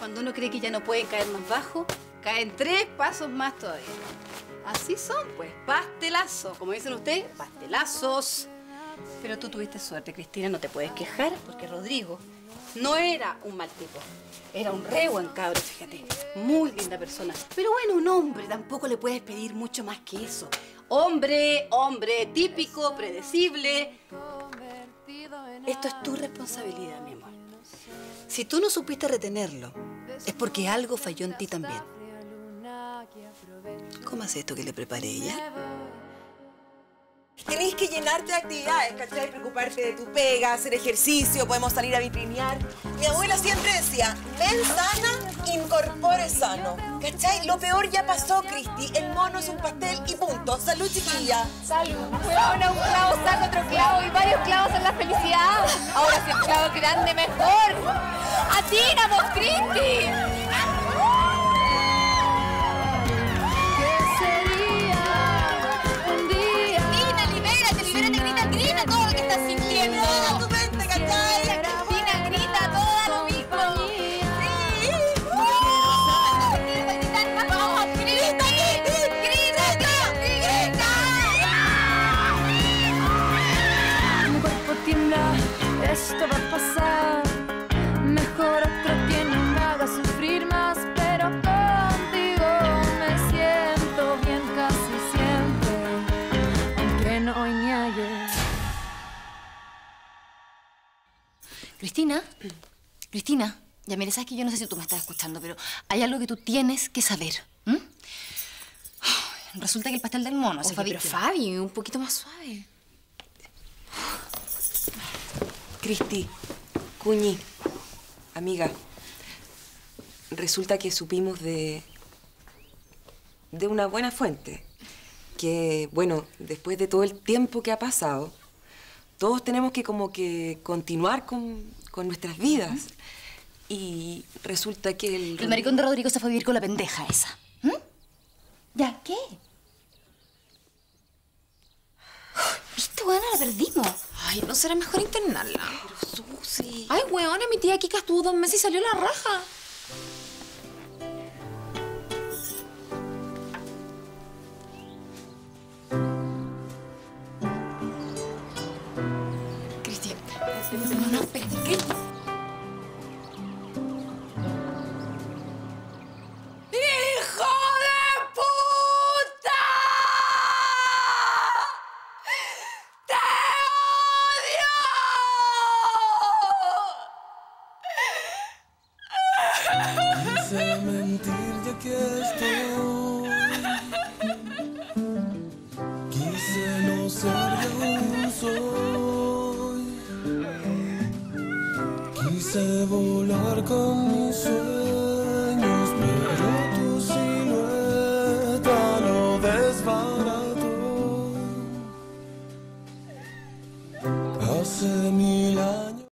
Cuando uno cree que ya no pueden caer más bajo, caen 3 pasos más todavía. Así son, pues, pastelazo. Como dicen ustedes, pastelazos. Pero tú tuviste suerte, Cristina, no te puedes quejar, porque Rodrigo no era un mal tipo. Era un re buen cabro, fíjate. Muy linda persona. Pero bueno, un hombre, tampoco le puedes pedir mucho más que eso. Hombre, típico, predecible. Esto es tu responsabilidad, mi amor. Si tú no supiste retenerlo, es porque algo falló en ti también. ¿Cómo hace esto que le preparé ella? Tenéis que llenarte de actividades, ¿cachai? Preocuparte de tu pega, hacer ejercicio, podemos salir a vitrinear. Mi abuela siempre decía, men sana, incorpore sano. ¿Cachai? Lo peor ya pasó, Cristi. El mono es un pastel y punto. ¡Salud, chiquilla! ¡Salud! Bueno, un clavo saca otro clavo y varios clavos en la felicidad. Ahora si el clavo es grande, mejor. ¡Atina, vos, Cristi! Grita todo lo que estás sintiendo. Grita tu mente, ¿cachai? Cristina, grita todo lo mismo. Sí. ¡Vamos, grita, grita! Mi cuerpo tiembla, esto va a pasar. Mejor otro que no me haga sufrir más, pero contigo me siento bien casi siempre, aunque no hoy ni ayer. Cristina, ya mire, sabes que yo no sé si tú me estás escuchando, pero hay algo que tú tienes que saber. Resulta que el pastel del mono se fue a Pero Fabi, un poquito más suave. Cristi, Cuñi, amiga, resulta que supimos de una buena fuente. Que, bueno, después de todo el tiempo que ha pasado, todos tenemos que como que continuar con nuestras vidas. Y resulta que el maricón de Rodrigo se fue a vivir con la pendeja esa. ¿Ya qué? ¿Viste, weona? La perdimos. Ay, ¿no será mejor internarla? Pero, Susi... Ay, weona, mi tía Kika estuvo 2 meses y salió la raja. Cristian, no, espérate, ¿qué? ¡Hijo de puta! ¡Te odio! Quise mentir ya que estoy. Quise no ser y aún soy. Quise volar con mi sueño.